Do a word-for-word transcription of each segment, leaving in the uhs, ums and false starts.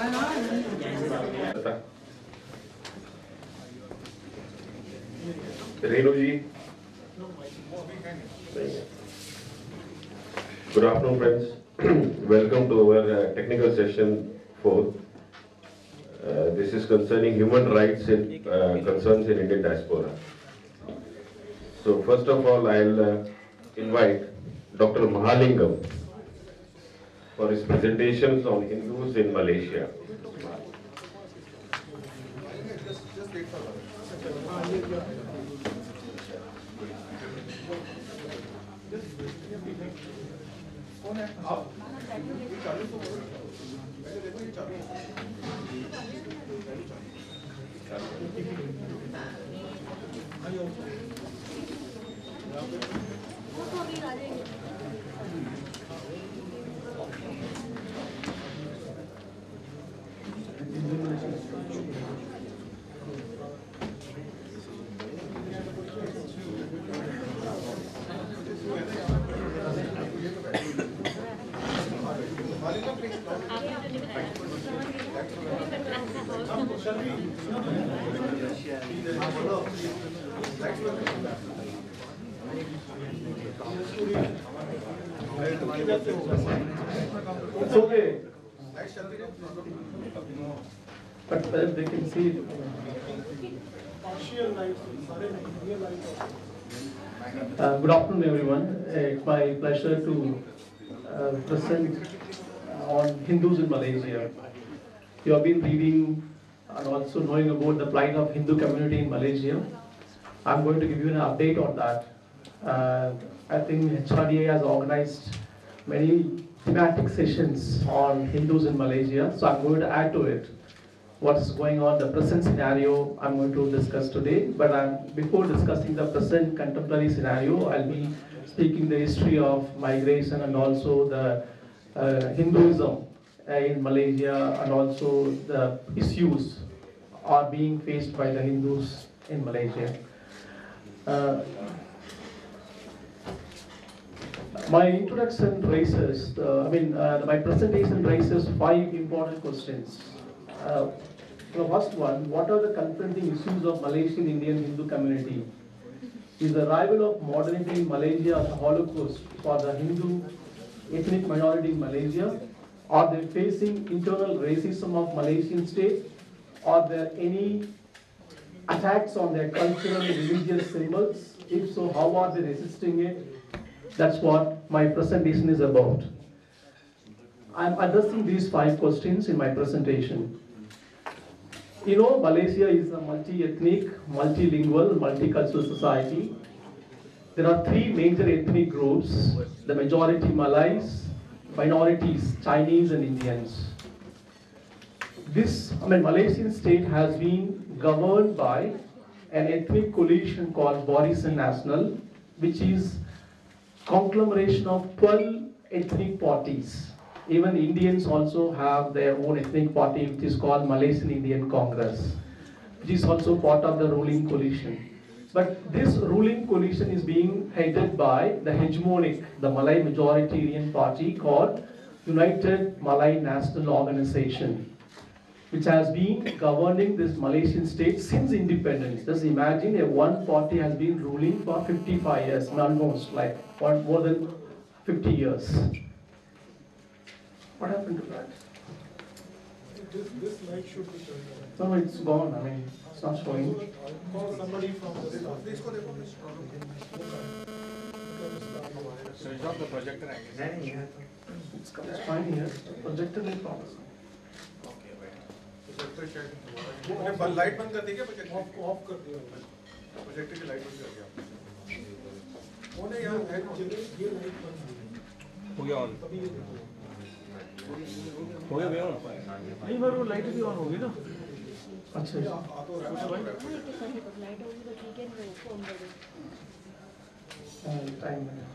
Renuji. Good afternoon, friends. Welcome to our uh, technical session four. Uh, this is concerning human rights and uh, concerns in Indian diaspora. So first of all, I'll uh, invite Doctor Mahalingam for his presentations on Hindus in Malaysia. It's okay. But then they can see it. Uh, good afternoon, everyone. Uh, it's my pleasure to uh, present on Hindus in Malaysia. You have been reading and also knowing about the plight of Hindu community in Malaysia. I'm going to give you an update on that. Uh, I think H R D I has organized many thematic sessions on Hindus in Malaysia, so I'm going to add to it. What's going on, the present scenario I'm going to discuss today, but I'm, before discussing the present contemporary scenario, I'll be speaking the history of migration and also the uh, Hinduism uh, in Malaysia, and also the issues are being faced by the Hindus in Malaysia. Uh, my introduction raises, uh, I mean, uh, my presentation raises five important questions. Uh, the first one, what are the confronting issues of Malaysian Indian Hindu community? Is the arrival of modernity in Malaysia as a holocaust for the Hindu ethnic minority in Malaysia? Are they facing internal racism of Malaysian state? Are there any attacks on their cultural and religious symbols? If so, how are they resisting it? That's what my presentation is about. I'm addressing these five questions in my presentation. You know, Malaysia is a multi-ethnic, multilingual, multicultural society. There are three major ethnic groups: the majority Malays, minorities Chinese and Indians. This, I mean, Malaysian state has been governed by an ethnic coalition called Barisan Nasional, which is conglomeration of twelve ethnic parties. Even Indians also have their own ethnic party, which is called Malaysian Indian Congress, which is also part of the ruling coalition. But this ruling coalition is being headed by the hegemonic, the Malay majoritarian party called United Malay National Organization, which has been governing this Malaysian state since independence. Just imagine, a one party has been ruling for fifty-five years, almost like for more than fifty years. What happened to that? This, this light should be turned on. No, it's gone. I mean, it's not showing. Call somebody from the staff. Switch off the projector, I guess. It's, it's fine here. Projector is problem. Light बंद कर देंगे projector off of कर दिया projector की light बंद कर दिया वो नहीं यार ये लाइट बंद हो गया ऑन तभी ये देखो हो गया भैया नहीं पर वो लाइट भी ऑन होगी ना अच्छा तो लाइट होगी तो ठीक है नहीं फोन कर दो टाइम में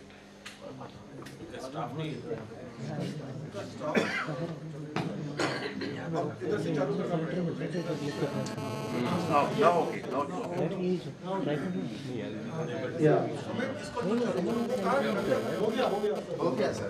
स्टाफ नहीं अब इधर से चालू करना पड़ेगा। Now, now okay, now okay. Yeah. हमें इसको तो चालू करो, वो कहाँ है? हो गया, हो गया। हो गया sir.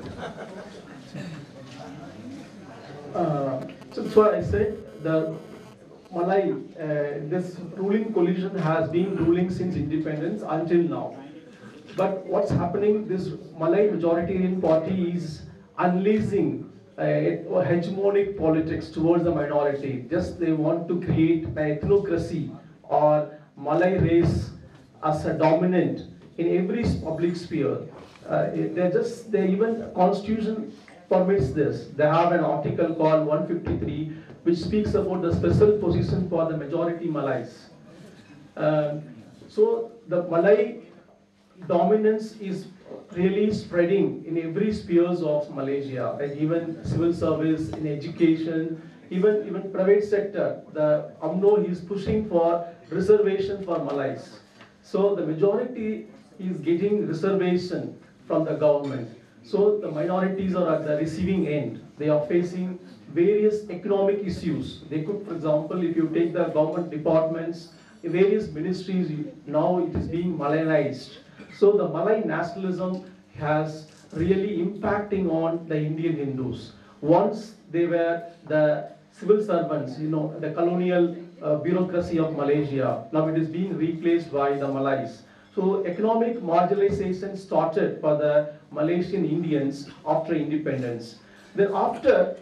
Uh, so that's why I said the Malay, uh, this ruling coalition has been ruling since independence until now. But what's happening, this Malay majoritarian party is unleashing uh, hegemonic politics towards the minority. Just they want to create an ethnocracy or Malay race as a dominant in every public sphere. Uh, they just, they even constitution permits this. They have an article called one fifty-three which speaks about the special position for the majority Malays. Uh, so the Malay dominance is really spreading in every spheres of Malaysia, like even civil service, in education, even even private sector. The U M N O is pushing for reservation for Malays. So the majority is getting reservation from the government. So the minorities are at the receiving end. They are facing various economic issues. They could, for example, if you take the government departments, various ministries, now it is being Malayized. So the Malay nationalism has really impacting on the Indian Hindus. Once they were the civil servants, you know, the colonial uh, bureaucracy of Malaysia, now it is being replaced by the Malays. So economic marginalization started for the Malaysian Indians after independence. Then after,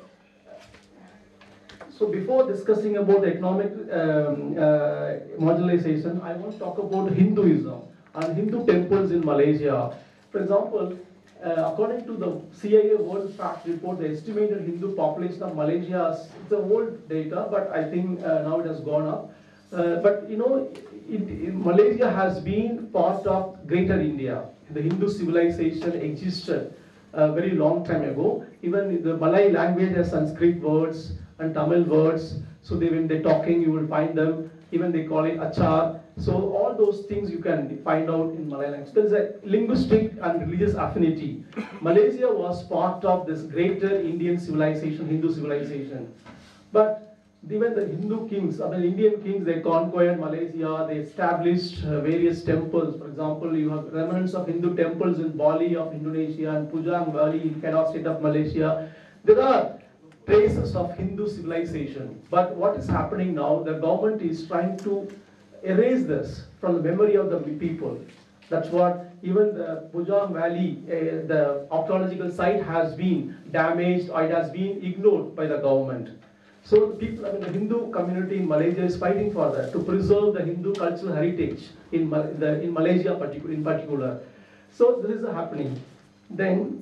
so before discussing about the economic um, uh, marginalization, I want to talk about Hinduism and Hindu temples in Malaysia. For example, uh, according to the C I A World Fact Report, the estimated Hindu population of Malaysia, it's a old data, but I think uh, now it has gone up. Uh, but you know, it, it, Malaysia has been part of Greater India. The Hindu civilization existed a very long time ago. Even the Malay language has Sanskrit words and Tamil words. So they, when they're talking, you will find them. Even they call it achar. So all those things you can find out in Malay language. There is a linguistic and religious affinity. Malaysia was part of this greater Indian civilization, Hindu civilization. But even the Hindu kings, I mean Indian kings, they conquered Malaysia, they established uh, various temples. For example, you have remnants of Hindu temples in Bali of Indonesia and Pujang Valley in Kedah state of Malaysia. There are traces of Hindu civilization. But what is happening now, the government is trying to erase this from the memory of the people. That's what even the Pujang Valley, uh, the archaeological site has been damaged or it has been ignored by the government. So the people, I mean the Hindu community in Malaysia is fighting for that, to preserve the Hindu cultural heritage in, the, in Malaysia in particular. So this is happening. Then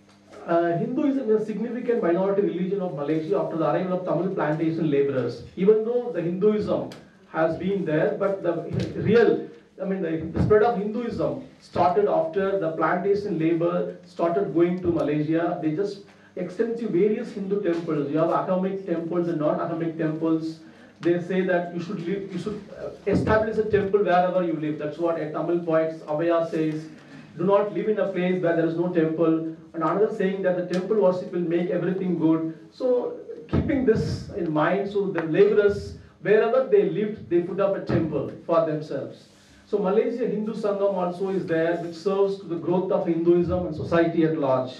uh, Hinduism is a significant minority religion of Malaysia after the arrival of Tamil plantation laborers. Even though the Hinduism has been there, but the real, I mean the, the spread of Hinduism started after the plantation labor started going to Malaysia. They just extensive various Hindu temples. You have Ahamic temples and non-Ahamic temples. They say that you should live, you should establish a temple wherever you live. That's what a Tamil poet Avaya says. Do not live in a place where there is no temple. And another saying that the temple worship will make everything good. So keeping this in mind, so the laborers, wherever they lived, they put up a temple for themselves. So Malaysia Hindu Sangam also is there, which serves to the growth of Hinduism and society at large.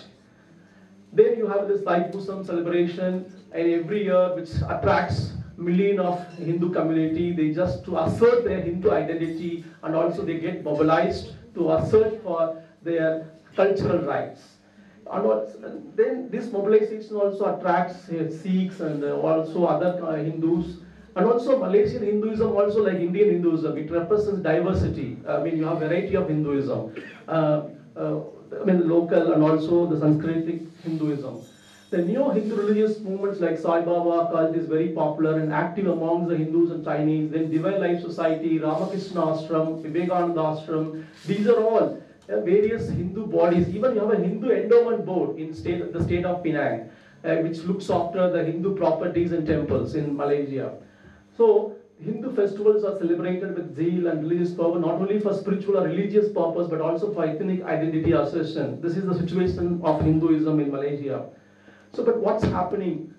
Then you have this Thaipusam celebration, and every year which attracts million of Hindu community. They just to assert their Hindu identity, and also they get mobilized to assert for their cultural rights. And also, then this mobilization also attracts uh, Sikhs and uh, also other uh, Hindus. And also Malaysian Hinduism, also like Indian Hinduism, it represents diversity. I mean, you have variety of Hinduism. Uh, uh, I mean, local and also the Sanskritic Hinduism. The neo-Hindu religious movements like Sai Baba cult is very popular and active amongst the Hindus and Chinese. Then Divine Life Society, Ramakrishna Ashram, Vivekananda Ashram. These are all uh, various Hindu bodies. Even you have a Hindu endowment board in state, the state of Penang, uh, which looks after the Hindu properties and temples in Malaysia. So Hindu festivals are celebrated with zeal and religious fervor, not only for spiritual or religious purpose, but also for ethnic identity assertion. This is the situation of Hinduism in Malaysia. So, but what's happening?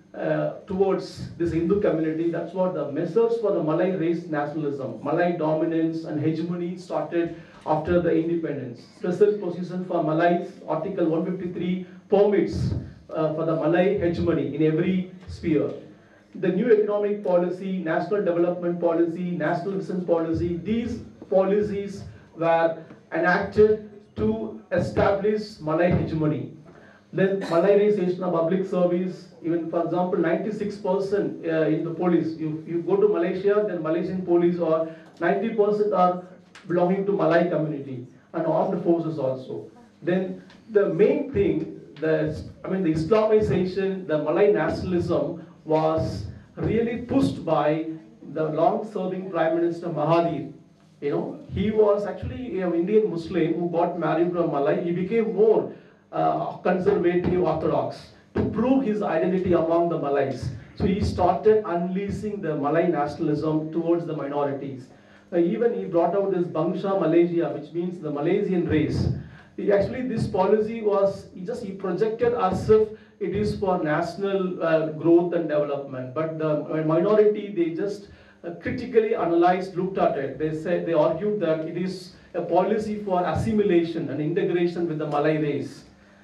uh, towards this Hindu community. That's what the measures for the Malay race nationalism, Malay dominance and hegemony started after the independence. Special position for Malays, Article one fifty-three permits uh, for the Malay hegemony in every sphere. The new economic policy, national development policy, national defense policy, these policies were enacted to establish Malay hegemony. Then Malayaization of public service, even for example, ninety-six percent uh, in the police. You, you go to Malaysia, then Malaysian police are ninety percent are belonging to Malay community and armed forces also. Then the main thing, the I mean the Islamization, the Malay nationalism was really pushed by the long-serving Prime Minister Mahathir. You know, he was actually an Indian Muslim who got married to a Malay. He became more uh, conservative orthodox to prove his identity among the Malays. So he started unleashing the Malay nationalism towards the minorities. Uh, even he brought out this Bangsa Malaysia, which means the Malaysian race. He actually, this policy was, he just he projected as if it is for national uh, growth and development. But the minority, they just uh, critically analyzed, looked at it. They said, they argued that it is a policy for assimilation and integration with the Malay race.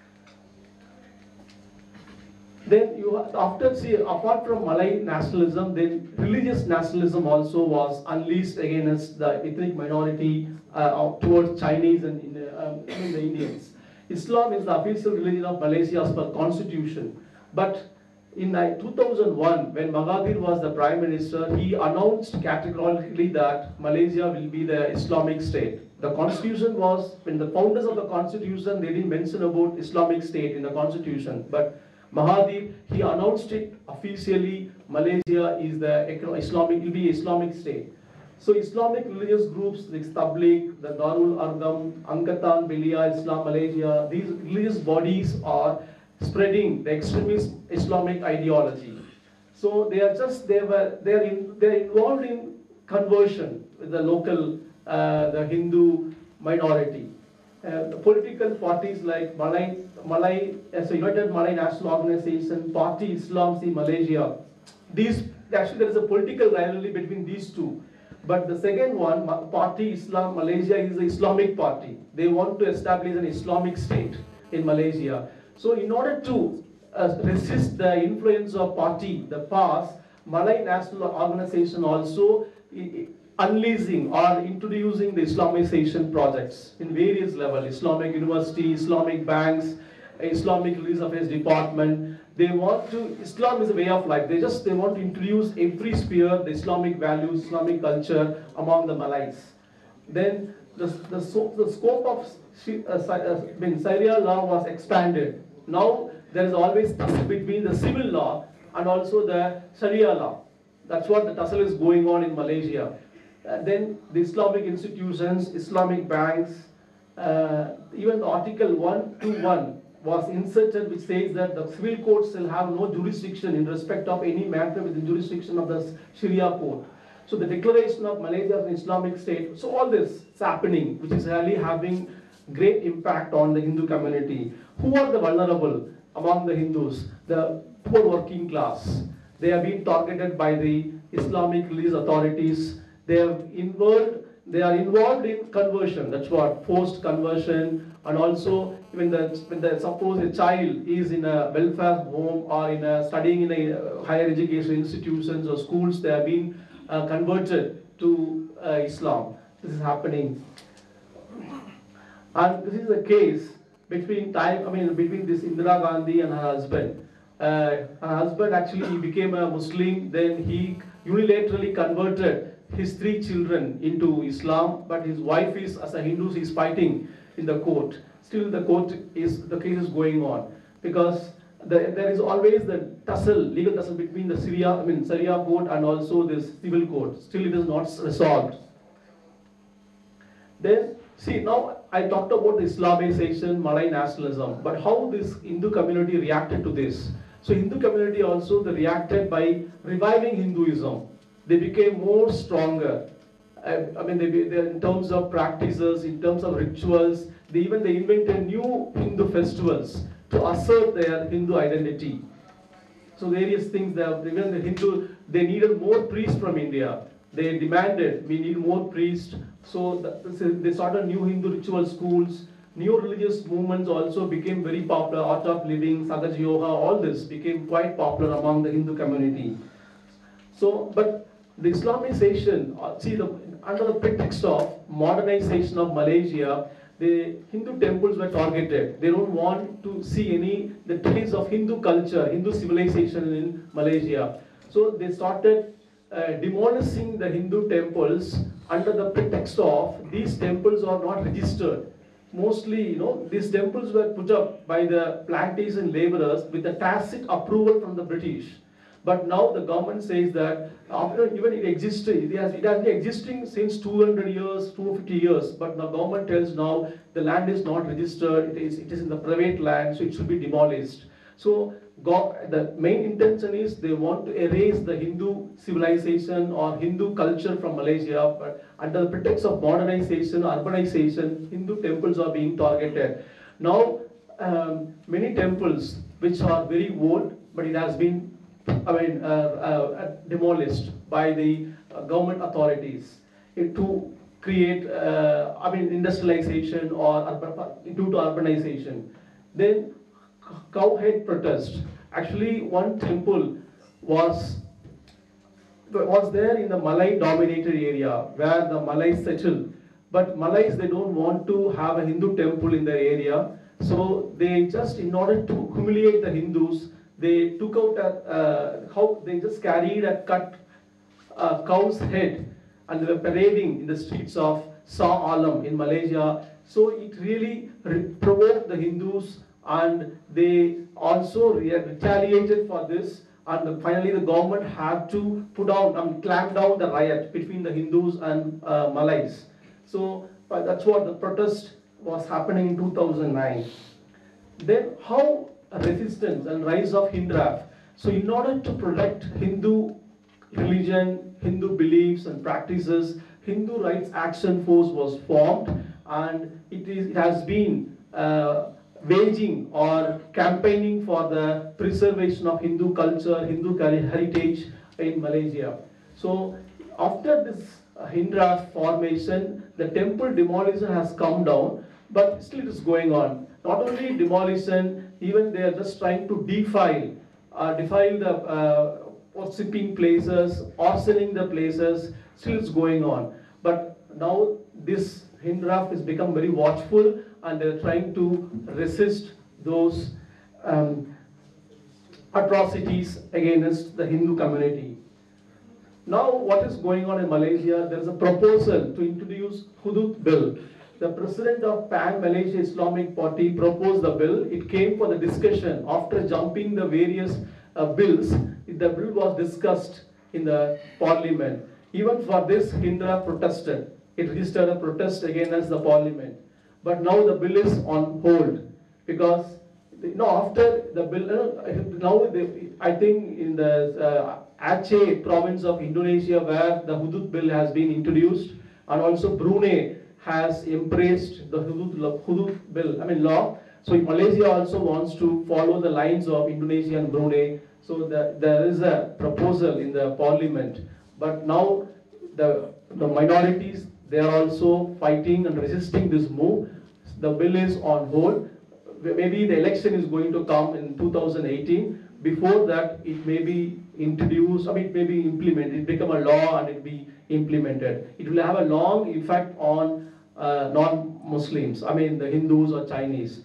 Then you after see apart from Malay nationalism, then religious nationalism also was unleashed against the ethnic minority uh, towards Chinese and uh, um, the Indians. Islam is the official religion of Malaysia as per constitution. But in uh, two thousand one, when Mahathir was the prime minister, he announced categorically that Malaysia will be the Islamic state. The constitution was, when the founders of the constitution, they didn't mention about Islamic state in the constitution. But Mahathir, he announced it officially, Malaysia is the Islamic, will be Islamic state. So Islamic religious groups, the Tabligh, the Darul Arqam, Angkatan Belia Islam Malaysia, these religious bodies are spreading the extremist Islamic ideology. So they are just, they were, they are in, they are involved in conversion with the local, uh, the Hindu minority. Uh, the political parties like Malay, Malay, as a United Malay National Organization, Party Islam in Malaysia, these, actually there is a political rivalry between these two. But the second one, Party Islam Malaysia, is the Islamic party. They want to establish an Islamic state in Malaysia. So in order to uh, resist the influence of party, the past, Malay National Organization also unleashing or introducing the Islamization projects in various levels, Islamic University, Islamic banks, Islamic Religious Affairs Department. They want to, Islam is a way of life. They just, they want to introduce every sphere, the Islamic values, Islamic culture among the Malays. Then the, the, the scope of uh, uh, I mean, Sharia law was expanded. Now there is always tussle between the civil law and also the Sharia law. That's what the tussle is going on in Malaysia. Uh, then the Islamic institutions, Islamic banks, uh, even the Article one twenty-one was inserted, which says that the civil courts will have no jurisdiction in respect of any matter within jurisdiction of the Sharia court. So the declaration of Malaysia as an Islamic state, so all this is happening, which is really having great impact on the Hindu community. Who are the vulnerable among the Hindus? The poor working class. They have been targeted by the Islamic religious authorities. They have involved, they are involved in conversion. That's what, forced conversion, and also when the when the suppose a child is in a welfare home or in a studying in a higher education institutions or schools, they have been uh, converted to uh, Islam. This is happening, and this is the case between time. I mean, between this Indira Gandhi and her husband. Uh, her husband actually he became a Muslim. Then he unilaterally converted his three children into Islam, but his wife is, as a Hindu, he is fighting in the court. Still the court is, the case is going on, because the, there is always the tussle, legal tussle between the Syria, I mean Sharia court and also this civil court. Still it is not resolved. Then, see, now I talked about the Islamization, Malay nationalism, but how this Hindu community reacted to this. So Hindu community also, they reacted by reviving Hinduism. They became more stronger. I, I mean, they, they, in terms of practices, in terms of rituals, they even they invented new Hindu festivals to assert their Hindu identity. So various things, they have, even the Hindu, they needed more priests from India. They demanded, we need more priests. So the, so they started new Hindu ritual schools. New religious movements also became very popular. Art of living, Sagaja Yoga, all this became quite popular among the Hindu community. So, but the Islamization, uh, see, the, under the pretext of modernization of Malaysia, the Hindu temples were targeted. They don't want to see any the trace of Hindu culture, Hindu civilization in Malaysia. So they started uh, demolishing the Hindu temples under the pretext of these temples are not registered. Mostly, you know, these temples were put up by the plantation laborers with a tacit approval from the British. But now the government says that after even it existed, it has, it has been existing since two hundred years, two hundred fifty years, but the government tells now the land is not registered, it is, it is in the private land, so it should be demolished. So God, the main intention is they want to erase the Hindu civilization or Hindu culture from Malaysia, but under the pretext of modernization, urbanization, Hindu temples are being targeted. Now, um, many temples which are very old, but it has been I mean, uh, uh, demolished by the uh, government authorities to create, uh, I mean, industrialization or urban, due to urbanization. Then, cowhead protest. Actually, one temple was was there in the Malay-dominated area where the Malays settled. But Malays, they don't want to have a Hindu temple in their area, so they just, in order to humiliate the Hindus, they took out a, uh, how they just carried a cut uh, cow's head and they were parading in the streets of Shah Alam in Malaysia. So it really provoked the Hindus, and they also retaliated for this. And finally, the government had to put down, um, clamp down the riot between the Hindus and uh, Malays. So uh, that's what the protest was happening in two thousand nine. Then how resistance and rise of Hindraf. So in order to protect Hindu religion, Hindu beliefs and practices, Hindu Rights Action Force was formed, and it is it has been uh, waging or campaigning for the preservation of Hindu culture, Hindu heritage in Malaysia. So after this uh, Hindraf formation, the temple demolition has come down, but still it is going on. Not only demolition, even they are just trying to defile, uh, defile the uh, worshipping places, arsoning the places, still it's going on. But now this Hindraf has become very watchful, and they're trying to resist those um, atrocities against the Hindu community. Now what is going on in Malaysia, there is a proposal to introduce Hudud Bill. The president of Pan Malaysia Islamic Party proposed the bill. It came for the discussion after jumping the various uh, bills. The bill was discussed in the parliament. Even for this, Hindraf protested. It registered a protest against the parliament. But now the bill is on hold because you know, after the bill, now the, I think in the uh, Aceh province of Indonesia where the Hudud bill has been introduced, and also Brunei has embraced the Hudud, Hudud bill, I mean law. So Malaysia also wants to follow the lines of Indonesia and Brunei. So the, there is a proposal in the parliament. But now the, the minorities, they are also fighting and resisting this move. The bill is on hold. Maybe the election is going to come in two thousand eighteen. Before that, it may be introduced, I mean, it may be implemented, it become a law and it be implemented. It will have a long effect on uh, non-Muslims, I mean the Hindus or Chinese.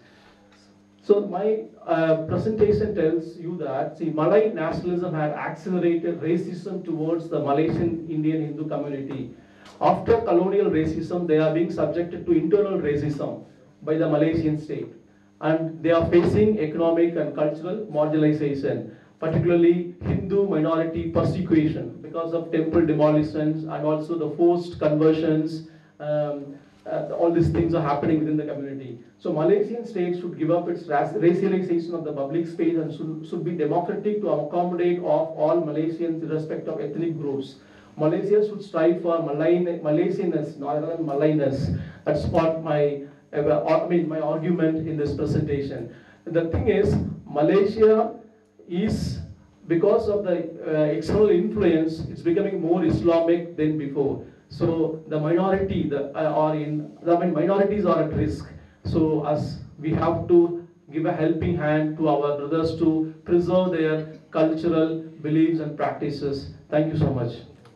So my uh, presentation tells you that, see, Malay nationalism had accelerated racism towards the Malaysian Indian Hindu community. After colonial racism, they are being subjected to internal racism by the Malaysian state. And they are facing economic and cultural marginalization, particularly Hindu minority persecution because of temple demolitions and also the forced conversions. Um, uh, all these things are happening within the community. So Malaysian state should give up its racialization of the public space and should, should be democratic to accommodate of all Malaysians irrespective of ethnic groups. Malaysia should strive for Malay, Malaysianness, not than Malayness. That's what my I mean, my argument in this presentation. The thing is, Malaysia is because of the uh, external influence, it's becoming more Islamic than before. So the minority, the uh, are in, I mean, minorities are at risk. So as we have to give a helping hand to our brothers to preserve their cultural beliefs and practices. Thank you so much.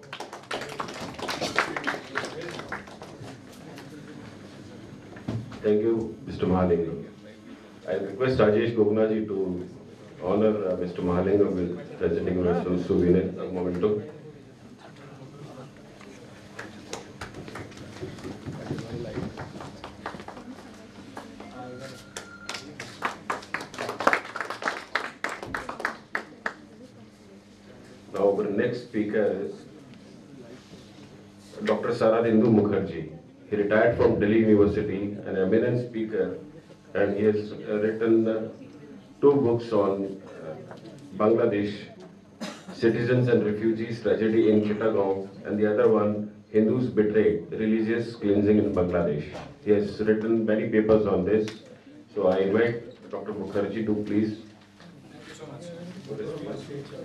Thank you, Mister Mahalingam. I request Rajesh Gogna ji to honor uh, Mister Mahalingam with presenting a souvenir a memento. Now our next speaker is Doctor Saradindu Mukherjee. He retired from Delhi University, an eminent speaker, and he has uh, written uh, two books on uh, Bangladesh, Citizens and Refugees, Tragedy in Chittagong, and the other one, Hindus Betrayed, Religious Cleansing in Bangladesh. He has written many papers on this, so I invite Doctor Mukherjee to please. Thank you so much.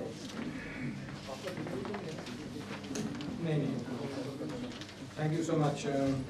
Thank you so much. Um,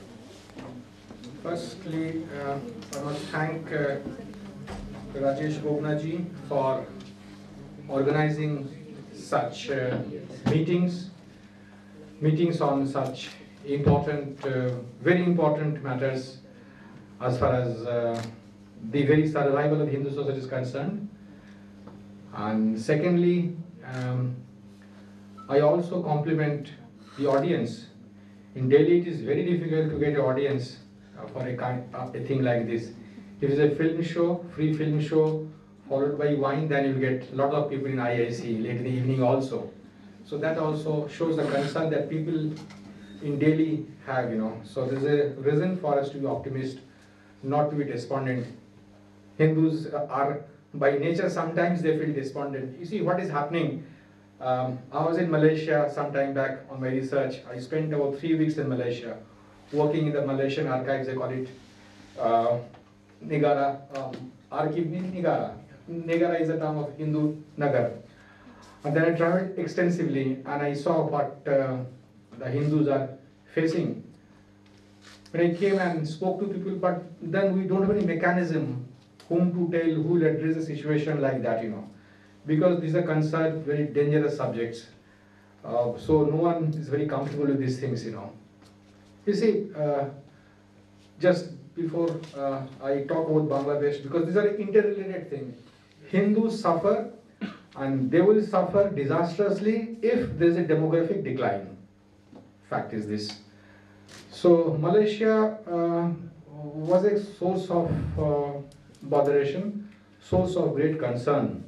firstly, uh, I must thank uh, Rajesh Gogna ji for organizing such uh, meetings, meetings on such important, uh, very important matters as far as uh, the very survival of the Hindu society is concerned. And secondly, um, I also compliment the audience. In Delhi, it is very difficult to get an audience uh, for a, kind, uh, a thing like this. If it's a film show, free film show, followed by wine, then you'll get a lot of people in I I C late in the evening also. So that also shows the concern that people in Delhi have, you know. So there's a reason for us to be optimistic, not to be despondent. Hindus are, by nature, sometimes they feel despondent. You see what is happening. Um, I was in Malaysia some time back on my research. I spent about three weeks in Malaysia, working in the Malaysian archives, they call it uh, Negara, um, Archive Negara. Negara is a term of Hindu Nagar. And then I traveled extensively and I saw what uh, the Hindus are facing. When I came and spoke to people, but then we don't have any mechanism whom to tell, who will address a situation like that, you know. Because these are considered very dangerous subjects. Uh, so no one is very comfortable with these things, you know. You see, uh, just before uh, I talk about Bangladesh, because these are interrelated things. Hindus suffer and they will suffer disastrously if there is a demographic decline. Fact is this. So Malaysia uh, was a source of uh, botheration, source of great concern.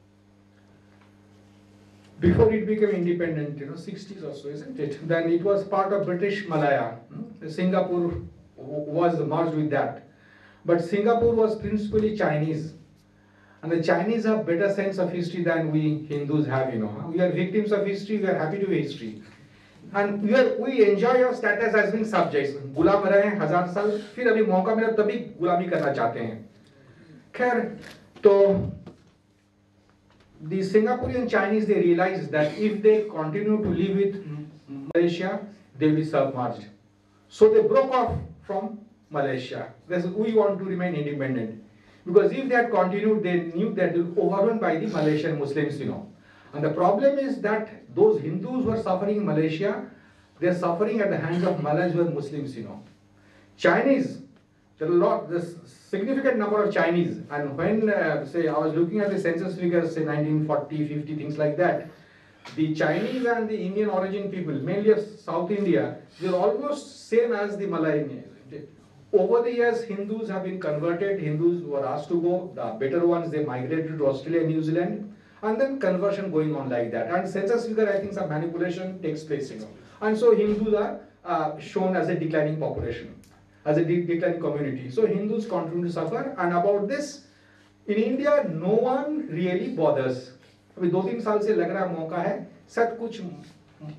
Before it became independent, you know, sixties or so, isn't it? Then it was part of British Malaya. Hmm? Singapore was merged with that. But Singapore was principally Chinese. And the Chinese have better sense of history than we Hindus have, you know. We are victims of history, we are happy to be history. And we, are, we enjoy our status as being subjects. गुलाम रहे हैं हजार साल, फिर अभी मौका मिला तभी गुलामी करना चाहते हैं. खैर, तो the Singaporean Chinese, they realized that if they continue to live with Malaysia, they will be submerged. So they broke off from Malaysia. They said, we want to remain independent. Because if they had continued, they knew that they were overrun by the Malaysian Muslims, you know. And the problem is that those Hindus who are suffering in Malaysia, they are suffering at the hands of Malays who are Muslims, you know. Chinese, there are a lot, there's significant number of Chinese, and when, uh, say, I was looking at the census figures, say nineteen forty, fifty, things like that, the Chinese and the Indian origin people, mainly of South India, they're almost same as the Malay. Over the years, Hindus have been converted, Hindus were asked to go, the better ones, they migrated to Australia and New Zealand, and then conversion going on like that. And census figure, I think some manipulation takes place, you know. And so Hindus are uh, shown as a declining population, as a de declining community. So Hindus continue to suffer, and about this, in India, no one really bothers. अभी दो तीन साल से लग रहा मौका है, sir कुछ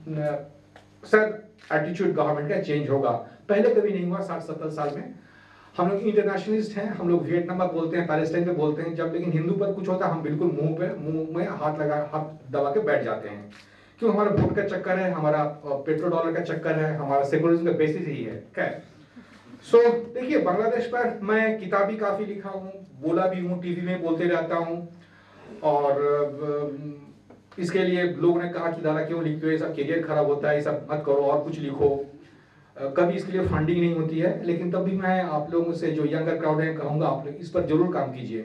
सर एटीट्यूड गवर्नमेंट का चेंज होगा. पहले कभी नहीं हुआ साठ सत्तर साल में. हम लोग इंटरनेशनलिस्ट हैं, हम लोग वियतनाम में बोलते हैं, पैलेस्टाइन पे बोलते हैं, जब लेकिन हिंदू पर कुछ होता है हम बिल्कुल मुंह पे मुंह में हाथ लगा हाथ दबा के बैठ जाते हैं। क्यों? हमारा वोट का चक्कर है, हमारा पेट्रो डॉलर का चक्कर है, हमारा सेकुलरिज्म का बेसिस ही है। खैर, सो देखिए बांग्लादेश पर मैं किताब भी काफी लिखा हूँ, बोला भी हूँ, टीवी में बोलते रहता हूँ, और इसके लिए लोगों ने कहा कि दादा क्यों लिखते हो, ये सब करियर खराब होता है, ये सब मत करो और कुछ लिखो। कभी इसके लिए फंडिंग नहीं होती है, लेकिन तब भी मैं आप लोगों से जो यंगर क्राउड है कहूँगा आप लोग इस पर जरूर काम कीजिए,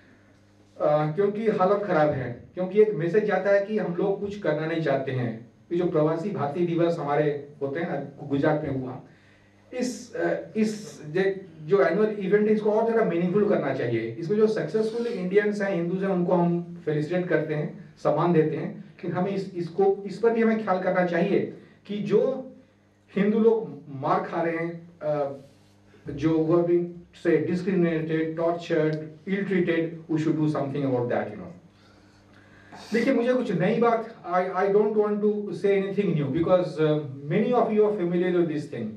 क्योंकि हालत खराब है। क्योंकि एक मैसेज जाता है कि हम लोग कुछ करना नहीं चाहते हैं। ये जो प्रवासी भारतीय दिवस हमारे होते हैं गुजरात में हुआ, इस इस जो एनुअल इवेंट है इसको और ज़्यादा मीनिंगफुल करना चाहिए। इसमें जो सक्सेसफुल इंडियंस हैं, हिंदूज हैं, उनको हम फेलिसिटेट करते हैं, सम्मान देते हैं, लेकिन हमें इस इसको इस पर भी हमें ख्याल करना चाहिए कि जो हिंदू लोग मार खा रहे हैं, जो से discriminated, tortured, ill treated, we should do something about that, you know. देखिए मुझे कुछ नई बात, I I don't want to say anything new because many of you are familiar with this thing.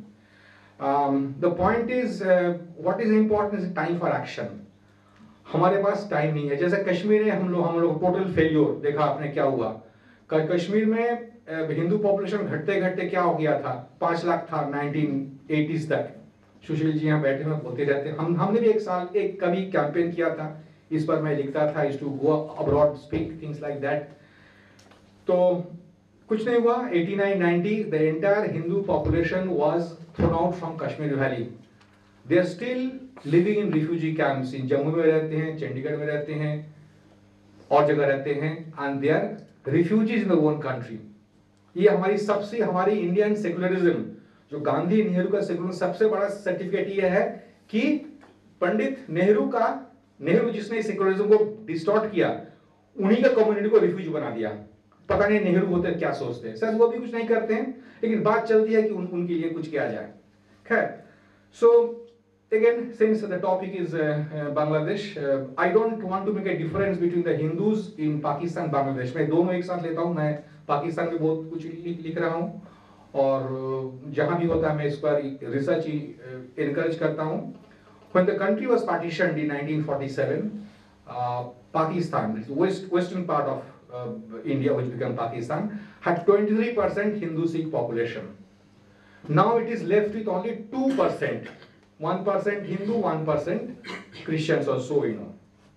The point is what is important is time for action. हमारे पास time नहीं है। जैसे कश्मीर में हम लोग हम लोग टोटल फेल्योर देखा आपने क्या हुआ। कश्मीर में हिंदू पॉपुलेशन घटते घटते क्या हो गया था, पांच लाख था नाइनटीन एटीज़ तक। सुशील जी यहाँ बैठे में बोलते रहते हैं, हम हमने भी एक साल एक कभी कैंपेन किया था, इस पर मैं लिखता था, is to go abroad, speak things like that. तो कुछ नहीं हुआ। Eighty nine ninety the entire Hindu population was thrown out from Kashmir valley. They are still living in refugee camps, in Jammu में रहते हैं, चंडीगढ़ में रहते हैं, और जगह रहते हैं, and they are refugees in the own country. ये हमारी सबसे हमारी इंडियन सेकुलरिज्म, जो गांधी नेहरू का सेकुलरिज्म, सबसे बड़ा सर्टिफिकेट ये है कि पंडित नेहरू का नेहरू जिसने सेकुलरिज्म को डिस्टॉर्ट किया, उन्हीं का कम्युनिटी को रिफ्यूज बना दिया। पता नहीं नेहरू होते क्या सोचते हैं, सर वो भी कुछ नहीं करते हैं, लेकिन बात चलती है कि उन, उनके लिए कुछ किया जाए। खैर, सो again since the topic is uh, uh, Bangladesh, uh, I don't want to make a difference between the Hindus in Pakistan Bangladesh। मैं दोनों एक साथ लेता हूँ। मैं पाकिस्तान में बहुत कुछ लिख, लिख रहा हूँ, और जहाँ भी होता है मैं इस पर रिसर्च इनकरेज करता हूँ। When the country was partitioned in nineteen forty-seven, uh, Pakistan, west western part of uh, India, which became Pakistan, had twenty-three percent Hindu Sikh population. Now it is left with only two percent. one percent Hindu, one percent Christians or so, you know.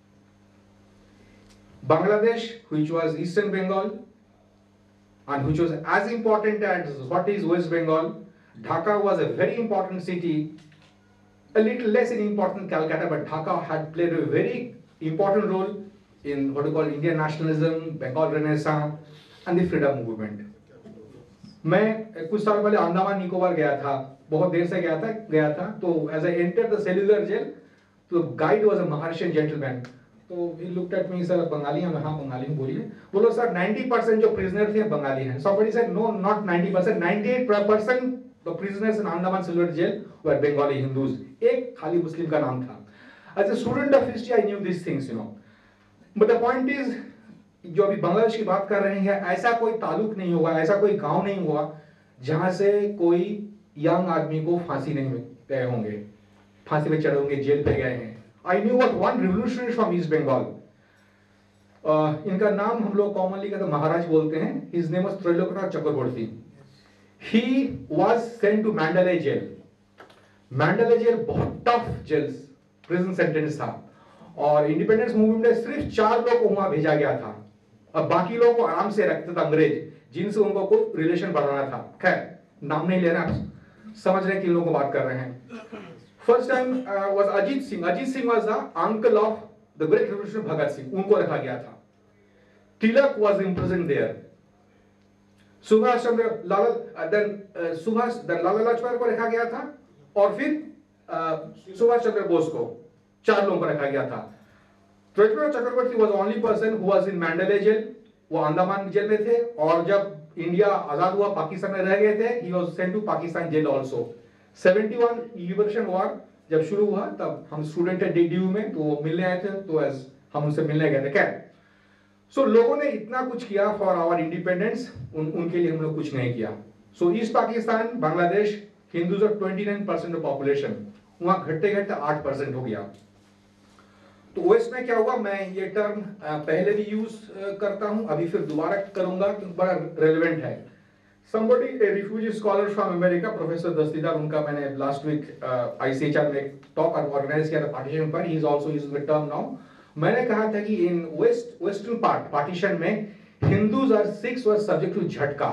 Bangladesh, which was Eastern Bengal, and which was as important as what is West Bengal, Dhaka was a very important city, a little less important Calcutta, but Dhaka had played a very important role in what we call Indian nationalism, Bengal Renaissance, and the freedom movement. मैं कुछ साल पहले अंडमान निकोबार गया था, बहुत देर से गया था गया था तो as I entered the cellular jail, तो guide was a Maharashtrian gentleman. तो he looked at me, sir Bengali हैं? हाँ बंगाली हूँ, बोलिए। बोलो सर नाइंटी परसेंट जो प्रिजनर थे बंगाली हैं। somebody said no, not ninety percent, ninety-eight percent the prisoners in Andaman cellular jail were Bengali Hindus। एक खाली मुस्लिम का नाम था। As a student of history I knew these things, you know, but the point is, जो अभी बांग्लादेश की बात कर रहे हैं, ऐसा कोई ताल्लुक नहीं होगा, ऐसा कोई गांव नहीं हुआ जहां से कोई यंग आदमी को फांसी नहीं गए होंगे, फांसी पे चढ़े होंगे, जेल पे गए हैं। I knew what one revolutionary from east Bengal, इनका नाम हम लोग कॉमनली कहते महाराज बोलते हैं। His name was Trailokyanath Chakravarti. He was sent to Mandalay jail. Mandalay jail बहुत टफ जेल, प्रिजन सेंटेंस था, और इंडिपेंडेंस मूवमेंट में सिर्फ चार लोग को वहां भेजा गया था, और बाकी लोगों को आराम से रखते थे अंग्रेज, जिनसे उनको कोई रिलेशन बढ़ाना था। खैर, नाम नहीं ले रहा, आप समझ रहे हैं किन लोगों को बात कर रहे हैं। First time was Ajit Singh. Ajit Singh was the uncle of the great revolution Bhagat Singh, उनको रखा गया था। Tilak was imprisoned there. Subhash Chandra Lala then Subhash then Lala Lajpat को रखा गया था, और फिर सुभाष चंद्र बोस को, चार लोगों को रखा गया था। Trailokyanath Chakravarti was only person who was in Mandalay jail. वो अंडमान जेल में थे, और जब इंडिया आजाद हुआ पाकिस्तान में रह गए थे, he was sent to Pakistan jail also. Seventy one liberation war जब शुरू हुआ, तब हम स्टूडेंट थे डीडीयू में, तो वो मिलने आए थे, तो एज हम उनसे मिलने गए थे। क्या सो so, लोगों ने इतना कुछ किया फॉर आवर इंडिपेंडेंस, उन, उनके लिए हम लोग कुछ नहीं किया। So east Pakistan Bangladesh, Hindus are twenty nine percent of population, वहां घटते घटते आठ परसेंट हो गया। तो ओएस में क्या हुआ, मैं ये टर्म पहले भी यूज करता हूं, अभी फिर दोबारा करूंगा क्योंकि बड़ा रेलेवेंट है। Somebody, a refugee scholar from America, Professor Dastidar, उनका मैंने last week I C H R में टॉक ऑर्गेनाइज किया था पार्टीशन पर, he is also using the term now। मैंने कहा था कि in west western part partition में Hindus और Sikhs were subject to झटका,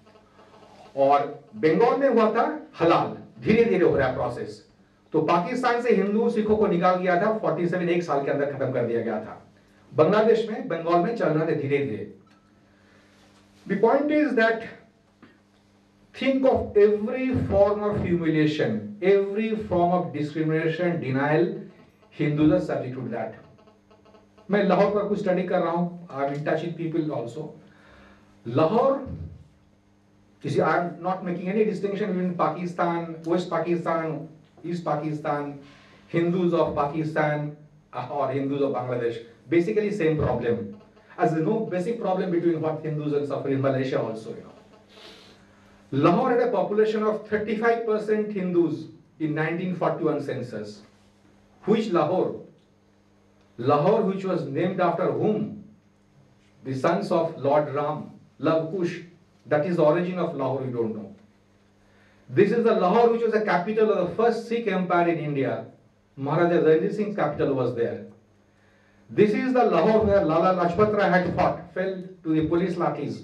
और बंगाल में हुआ था हलाल, धीरे धीरे हो रहा प्रोसेस। तो पाकिस्तान से हिंदू सिखों को निकाल दिया था, सैंतालीस एक साल के अंदर खत्म कर दिया गया था। बांग्लादेश में बंगाल में चल रहा था धीरे धीरे। The point is that think of every form of humiliation, every form of discrimination, denial, Hindus are subject to that। मैं लाहौर पर कुछ स्टडी कर रहा हूं, I am in touch with people also। Lahore, you see, I am not making any distinction between Pakistan, West Pakistan, East Pakistan, Hindus of Pakistan or Hindus of Bangladesh, basically same problem, as there is no basic problem between what Hindus are suffering in Malaysia also, you know। Lahore had a population of thirty-five percent Hindus in nineteen forty-one census. Which Lahore? Lahore, which was named after whom? The sons of Lord Ram, Love Kush. That is the origin of Lahore, you don't know। This is the Lahore which was the capital of the first Sikh empire in India। Maharaja Ranjit Singh's capital was there। This is the Lahore where Lala Lajpat Rai had fought, fell to the police lathis।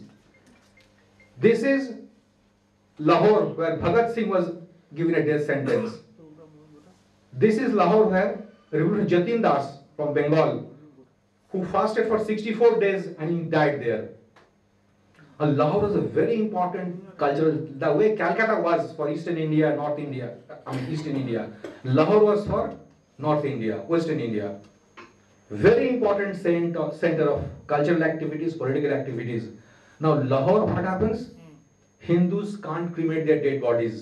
This is Lahore where Bhagat Singh was given a death sentence। This is Lahore where Revolutionary Jatin Das from Bengal, who fasted for sixty-four days and he died there। And Lahore was a very important cultural, the way Calcutta was for Eastern India, North India, I mean Eastern India, Lahore was for North India, Western India। Very important center, center of cultural activities, political activities। Now Lahore, what happens? Hindus can't cremate their dead bodies।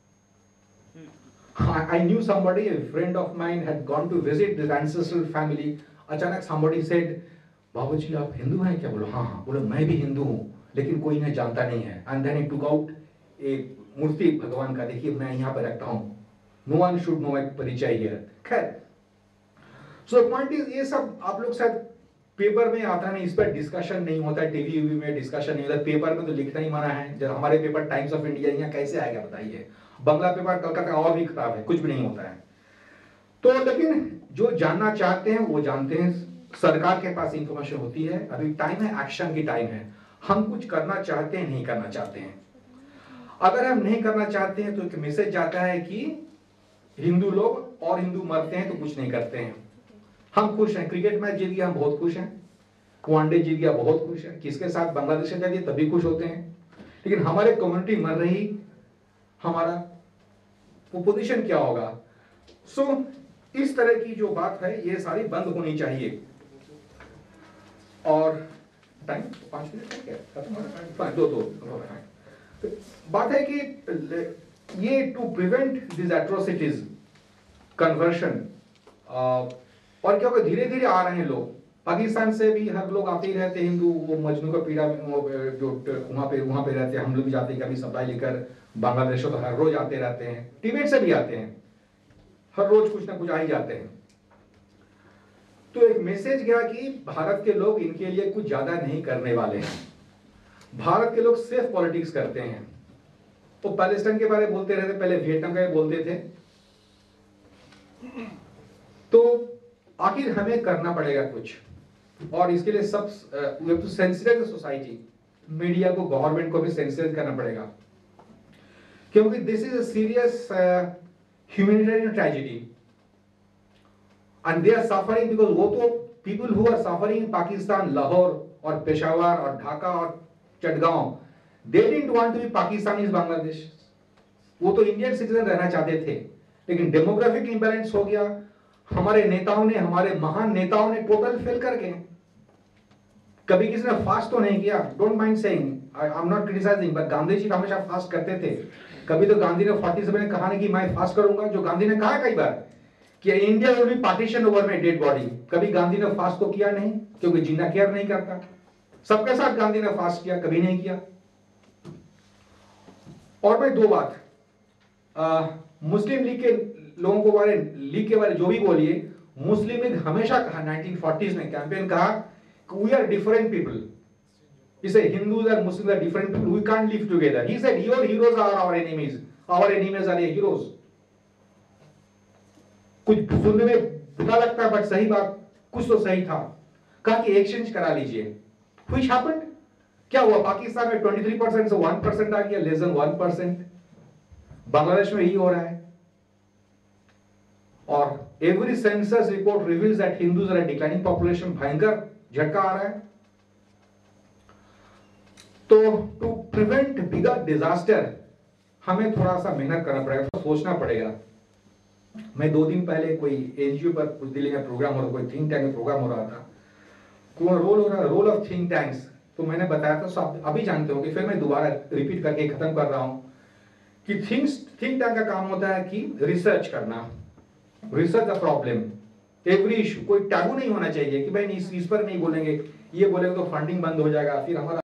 I, I knew somebody, a friend of mine had gone to visit this ancestral family। अचानक somebody said, बाबूजी आप हिंदू हैं क्या? बोलो हाँ हाँ। बोलो मैं भी हिंदू हूँ, लेकिन कोई इन्हें जानता नहीं है। And then he took out एक मूर्ति भगवान का, देखिए मैं यहाँ पर रखता हूँ, no one should know my परिचय here। खैर, so the point is, ये सब आप लोग शायद पेपर में आता नहीं, इस पर डिस्कशन नहीं होता है, टीवी वीवी में डिस्कशन नहीं होता, पेपर में तो लिखना ही मना है। जब हमारे पेपर टाइम्स ऑफ इंडिया यहाँ कैसे आएगा बताइए? बंगला पेपर कलकत्ता का और भी खराब है, कुछ भी नहीं होता है। तो लेकिन जो जानना चाहते हैं वो जानते हैं, सरकार के पास इंफॉर्मेशन होती है। अभी टाइम है, एक्शन की टाइम है। हम कुछ करना चाहते हैं, नहीं करना चाहते हैं। अगर हम नहीं करना चाहते हैं तो एक मैसेज जाता है कि हिंदू लोग और हिंदू मरते हैं तो कुछ नहीं करते हैं। हम खुश हैं, क्रिकेट मैच जीत गया हम बहुत खुश हैं, वनडे जीत गया बहुत खुश हैं, किसके साथ बांग्लादेश के साथ तभी खुश होते हैं। लेकिन हमारे कम्युनिटी मर रही, हमारा वो पोजीशन क्या होगा? सो so, इस तरह की जो बात है ये सारी बंद होनी चाहिए। और टाइम पांच मिनट है क्या? खत्म दो दो बात है कि ये to prevent this atrocities conversion, और क्या होगा, धीरे धीरे आ रहे हैं लोग। पाकिस्तान से भी हर लोग आते ही रहते हैं हिंदू, वो मजनू का पीड़ा जो वहाँ पे वहाँ पे रहते हैं, हम लोग भी जाते हैं कभी सप्लाई लेकर। बांग्लादेश तो हर रोज आते रहते हैं, टिबेट से भी आते हैं, हर रोज कुछ ना कुछ आ ही जाते हैं। तो एक मैसेज गया कि भारत के लोग इनके लिए कुछ ज्यादा नहीं करने वाले हैं। भारत के लोग सिर्फ पॉलिटिक्स करते हैं। तो पैलेस्टाइन के बारे में बोलते रहते, पहले वियतनाम का बोलते थे। तो आखिर हमें करना पड़ेगा कुछ, और इसके लिए सब we have to sensitise the society, media को, गवर्नमेंट को भी सेंसिटाइज करना पड़ेगा, क्योंकि this is a serious humanitarian tragedy and they are suffering because वो तो people who are suffering in Pakistan, Lahore और पेशावर और ढाका और Chittagong, they didn't want to be Pakistanis Bangladesh. वो तो इंडियन सिटीजन रहना चाहते थे, लेकिन डेमोग्राफिक इंबैलेंस हो गया। हमारे नेताओं ने, हमारे महान नेताओं ने टोटल फेल कर गए। कभी किसी ने फास्ट तो नहीं किया, don't mind saying, I am not criticising, but Gandhi ji हमेशा फास्ट करते थे। कभी तो गांधी ने फोर्टी सेवन में कहा नहीं कि मैं फास्ट करूंगा, जो गांधी ने कहा कई बार कि India will be partition over my dead body. कभी गांधी ने फास्ट तो किया नहीं, क्योंकि जिन्ना केयर नहीं करता। सबके साथ गांधी ने फास्ट किया, कभी नहीं किया। और मैं दो बात, आ, मुस्लिम लीग के लोगों को बारे लीग के बारे जो भी बोलिए, मुस्लिम लीग हमेशा कहा नाइनटीन फोर्टीज़ में कैंपेन कहा we are different people. He said Hindus and Muslims are different people. We can't live together. He said your heroes are our enemies. Our enemies are your heroes. कुछ सुनने में बुरा लगता है but सही बात, कुछ तो सही था. कहा कि एक्सचेंज करा लीजिए. Which happened? क्या हुआ? पाकिस्तान में तेईस परसेंट से वन परसेंट आ गया, less than one percent. Bangladesh में यही हो रहा है. और every census report reveals that Hindus are declining population. भयंकर झटका आ रहा है. तो टू प्रिवेंट बिगर डिजास्टर हमें थोड़ा सा मेहनत करना पड़ेगा, तो सोचना पड़ेगा. मैं दो दिन पहले कोई एनजीओ पर कुछ दिल्ली में प्रोग्राम हो रहा, कोई थिंक टैंक में प्रोग्राम हो रहा था. कोई रोल हो रहा है, रोल ऑफ थिंक टैंक्स. तो मैंने बताया था, सब अभी जानते हो कि फिर मैं दोबारा रिपीट करके खत्म कर रहा हूं कि थिंक्स थिंक टैंक का काम होता है कि रिसर्च करना. Research the problem, every issue. कोई टैबू नहीं होना चाहिए कि भाई इस, इस पर नहीं बोलेंगे, ये बोलेंगे तो फंडिंग बंद हो जाएगा, फिर हमारा